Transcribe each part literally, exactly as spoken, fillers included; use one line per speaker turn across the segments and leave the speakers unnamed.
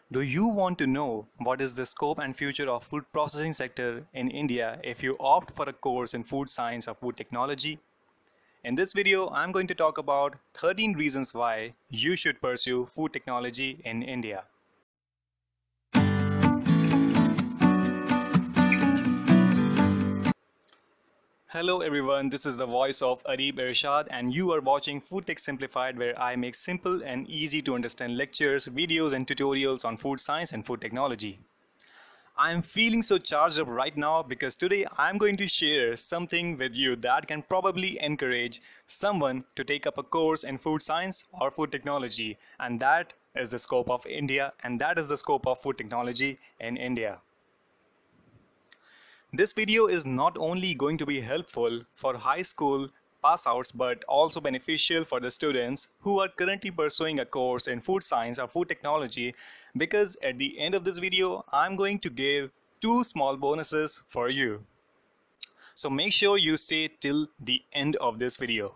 Do you want to know what is the scope and future of food processing sector in India if you opt for a course in food science or food technology? In this video, I'm going to talk about thirteen reasons why you should pursue food technology in India. Hello everyone, this is the voice of Arable Irshad and you are watching Food Tech Simplified, where I make simple and easy to understand lectures, videos and tutorials on food science and food technology. I am feeling so charged up right now because today I am going to share something with you that can probably encourage someone to take up a course in food science or food technology, and that is the scope of India and that is the scope of food technology in India. This video is not only going to be helpful for high school pass-outs but also beneficial for the students who are currently pursuing a course in food science or food technology, because at the end of this video I'm going to give two small bonuses for you. So make sure you stay till the end of this video.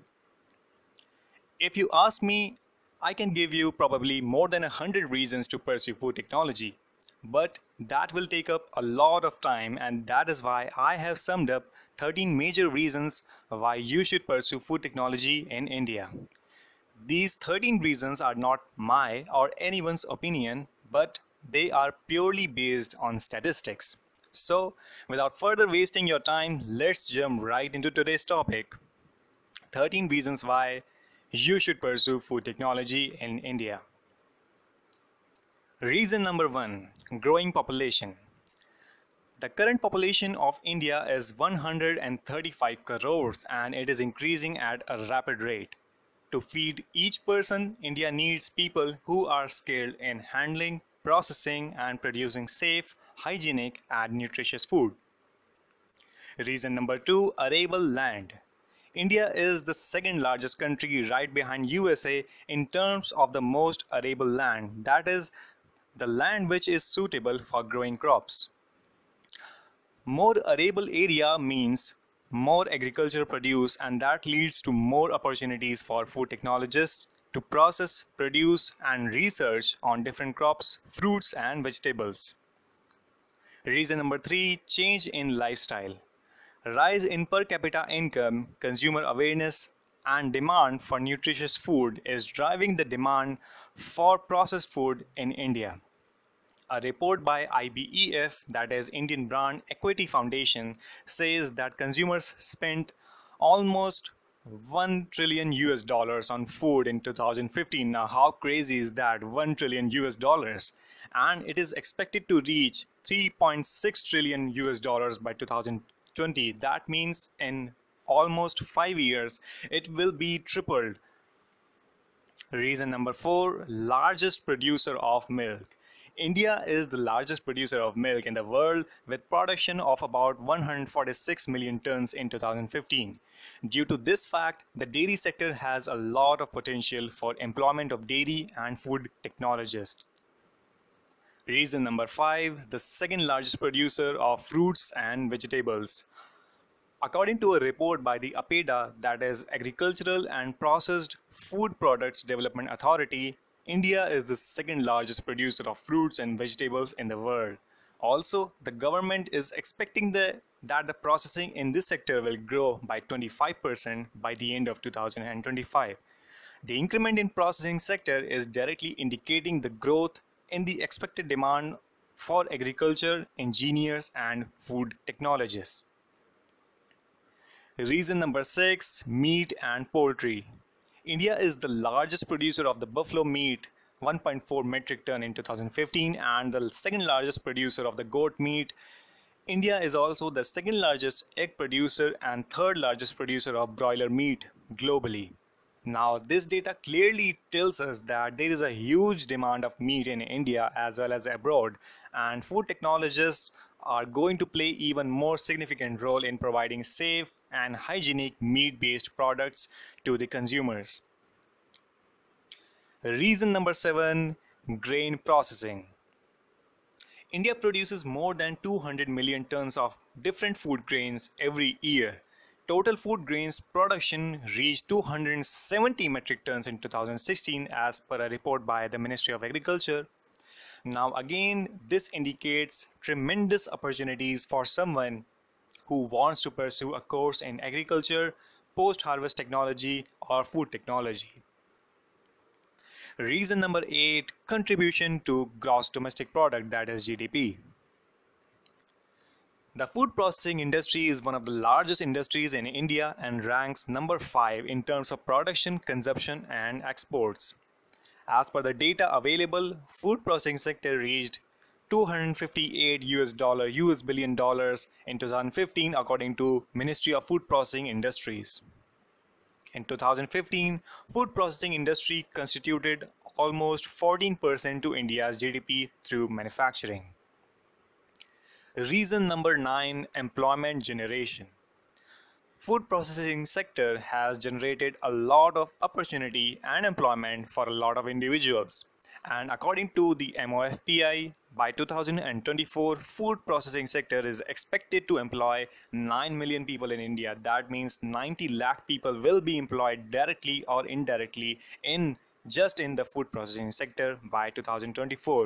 If you ask me, I can give you probably more than a hundred reasons to pursue food technology. But that will take up a lot of time, and that is why I have summed up thirteen major reasons why you should pursue food technology in India. These thirteen reasons are not my or anyone's opinion, but they are purely based on statistics. So, without further wasting your time, let's jump right into today's topic. thirteen reasons why you should pursue food technology in India. Reason number one, growing population. The current population of India is one hundred thirty-five crores and it is increasing at a rapid rate. To feed each person, India needs people who are skilled in handling, processing and producing safe, hygienic and nutritious food. Reason number two, arable land. India is the second largest country right behind U S A in terms of the most arable land, that is, the land which is suitable for growing crops. More arable area means more agriculture produce, and that leads to more opportunities for food technologists to process, produce and research on different crops, fruits and vegetables. Reason number three, change in lifestyle. Rise in per capita income, consumer awareness and demand for nutritious food is driving the demand for processed food in India. A report by I B E F, that is Indian Brand Equity Foundation, says that consumers spent almost one trillion U S dollars on food in two thousand fifteen. Now how crazy is that? one trillion U S dollars, and it is expected to reach three point six trillion U S dollars by two thousand twenty. That means in almost five years it will be tripled. Reason number four, largest producer of milk. India is the largest producer of milk in the world with production of about one hundred forty-six million tons in two thousand fifteen. Due to this fact, the dairy sector has a lot of potential for employment of dairy and food technologists. Reason number five, the second largest producer of fruits and vegetables. According to a report by the APEDA, that is Agricultural and Processed Food Products Development Authority, India is the second largest producer of fruits and vegetables in the world. Also, the government is expecting the, that the processing in this sector will grow by twenty-five percent by the end of two thousand twenty-five. The increment in processing sector is directly indicating the growth in the expected demand for agriculture, engineers and food technologists. Reason number six, meat and poultry. India is the largest producer of the buffalo meat, one point four metric ton in two thousand fifteen, and the second largest producer of the goat meat. India is also the second largest egg producer and third largest producer of broiler meat globally. Now, this data clearly tells us that there is a huge demand of meat in India as well as abroad, and food technologists are going to play even more significant role in providing safe and hygienic meat-based products to the consumers. Reason number seven, grain processing. India produces more than two hundred million tons of different food grains every year. Total food grains production reached two hundred seventy metric tons in two thousand sixteen as per a report by the Ministry of Agriculture. Now again, this indicates tremendous opportunities for someone who wants to pursue a course in agriculture, post-harvest technology, or food technology. Reason number eight, contribution to gross domestic product, that is G D P. The food processing industry is one of the largest industries in India and ranks number five in terms of production, consumption, and exports. As per the data available, food processing sector reached two hundred fifty-eight U S dollar U S billion dollars in two thousand fifteen according to Ministry of Food Processing Industries. In two thousand fifteen, food processing industry constituted almost fourteen percent to India's G D P through manufacturing. Reason number nine, employment generation. Food processing sector has generated a lot of opportunity and employment for a lot of individuals. And according to the M O F P I, by two thousand twenty-four, food processing sector is expected to employ nine million people in India. That means ninety lakh people will be employed directly or indirectly in just in the food processing sector by two thousand twenty-four.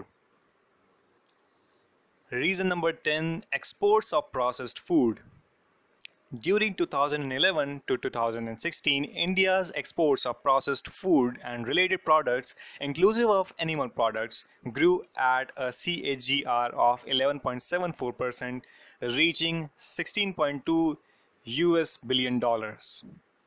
Reason number ten, exports of processed food. During two thousand eleven to two thousand sixteen, India's exports of processed food and related products, inclusive of animal products, grew at a C A G R of eleven point seven four percent, reaching sixteen point two U S billion dollars.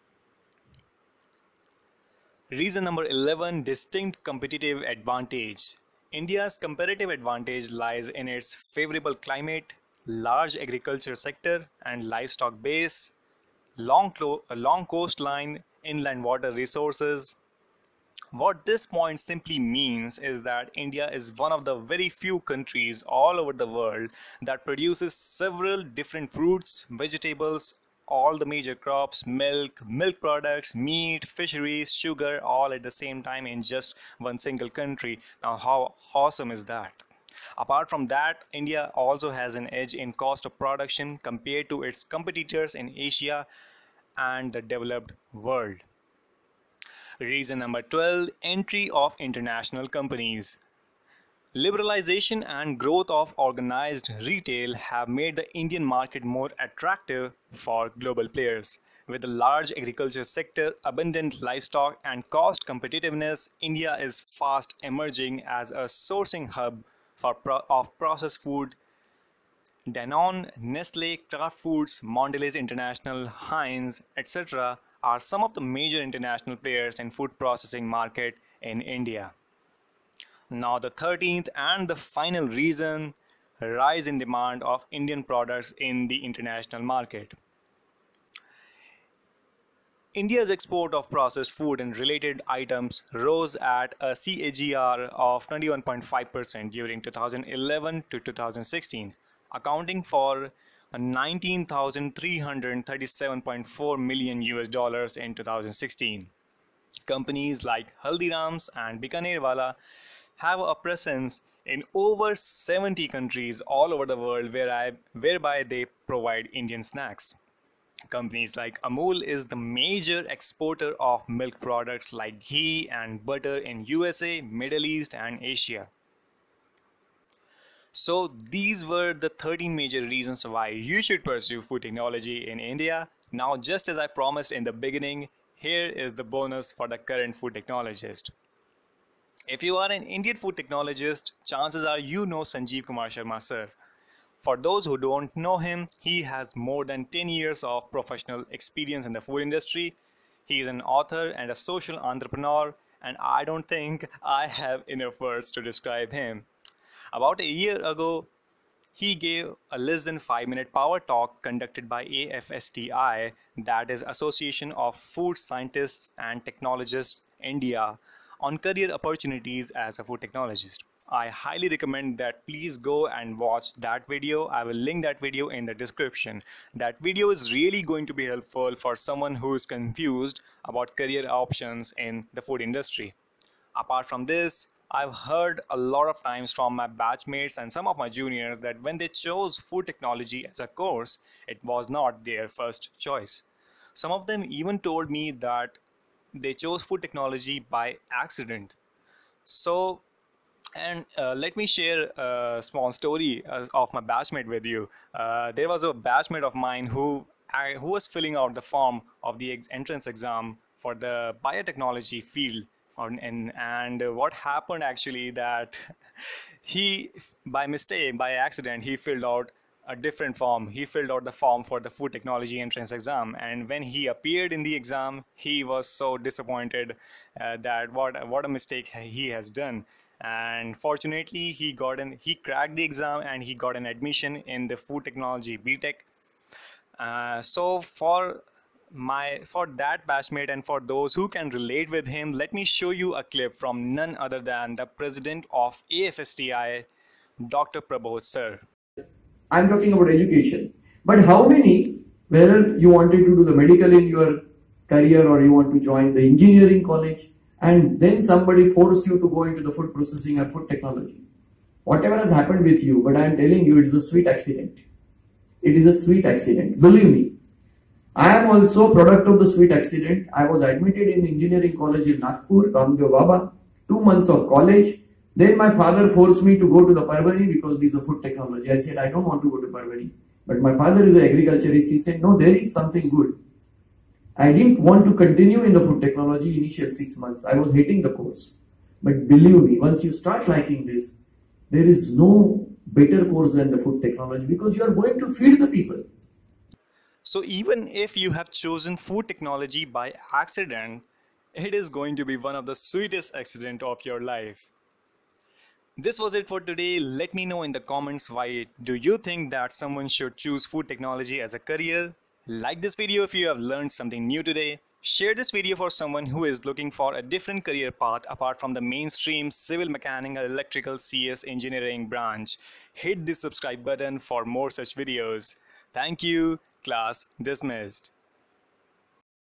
Reason number eleven, distinct competitive advantage. India's comparative advantage lies in its favorable climate, large agriculture sector and livestock base, long, long coastline, inland water resources. What this point simply means is that India is one of the very few countries all over the world that produces several different fruits, vegetables, all the major crops, milk, milk products, meat, fisheries, sugar, all at the same time in just one single country. Now, how awesome is that? Apart from that, India also has an edge in cost of production compared to its competitors in Asia and the developed world. Reason number twelve, entry of international companies. Liberalization and growth of organized retail have made the Indian market more attractive for global players. With a large agriculture sector, abundant livestock, and cost competitiveness, India is fast emerging as a sourcing hub for pro of processed food. Danone, Nestle, Kraft Foods, Mondelez International, Heinz, et cetera are some of the major international players in food processing market in India. Now the thirteenth and the final reason, rise in demand of Indian products in the international market. India's export of processed food and related items rose at a C A G R of twenty-one point five percent during two thousand eleven to two thousand sixteen, accounting for nineteen thousand three hundred thirty-seven point four million U S dollars in two thousand sixteen. Companies like Haldiram's and Bikanerwala have a presence in over seventy countries all over the world where I, whereby they provide Indian snacks. Companies like Amul is the major exporter of milk products like ghee and butter in U S A, Middle East and Asia. So these were the thirteen major reasons why you should pursue food technology in India. Now, just as I promised in the beginning, here is the bonus for the current food technologist. If you are an Indian food technologist, chances are you know Sanjeev Kumar Sharma sir. For those who don't know him, he has more than ten years of professional experience in the food industry. He is an author and a social entrepreneur, and I don't think I have enough words to describe him. About a year ago, he gave a less than five minute power talk conducted by A F S T I, that is Association of Food Scientists and Technologists India, on career opportunities as a food technologist. I highly recommend that please go and watch that video. I will link that video in the description. That video is really going to be helpful for someone who is confused about career options in the food industry. Apart from this, I've heard a lot of times from my batchmates and some of my juniors that when they chose food technology as a course, it was not their first choice. Some of them even told me that they chose food technology by accident. So And uh, let me share a small story uh, of my batchmate with you. Uh, there was a batchmate of mine who I, who was filling out the form of the ex entrance exam for the biotechnology field. On, and, and what happened actually that he, by mistake, by accident, he filled out a different form. He filled out the form for the food technology entrance exam, and when he appeared in the exam, he was so disappointed uh, that what what a mistake he has done. And fortunately, he got an he cracked the exam and he got an admission in the food technology B Tech. Uh, so for my for that batchmate and for those who can relate with him, let me show you a clip from none other than the president of A F S T I, Doctor Prabodh sir.
I'm talking about education. But how many, whether you wanted to do the medical in your career or you want to join the engineering college, and then somebody forced you to go into the food processing or food technology? Whatever has happened with you, but I am telling you, it is a sweet accident. It is a sweet accident. Believe me. I am also a product of the sweet accident. I was admitted in engineering college in Nagpur, Ramdev Baba, two months of college. Then my father forced me to go to the Parvani because this is a food technology. I said, I don't want to go to Parvani. But my father is an agriculturist. He said, no, there is something good. I didn't want to continue in the food technology initial six months. I was hating the course. But believe me, once you start liking this, there is no better course than the food technology because you are going to feed the people.
So even if you have chosen food technology by accident, it is going to be one of the sweetest accidents of your life. This was it for today. Let me know in the comments why do you think that someone should choose food technology as a career. Like this video if you have learned something new today. Share this video for someone who is looking for a different career path apart from the mainstream civil mechanical electrical C S engineering branch. Hit the subscribe button for more such videos. Thank you. Class dismissed.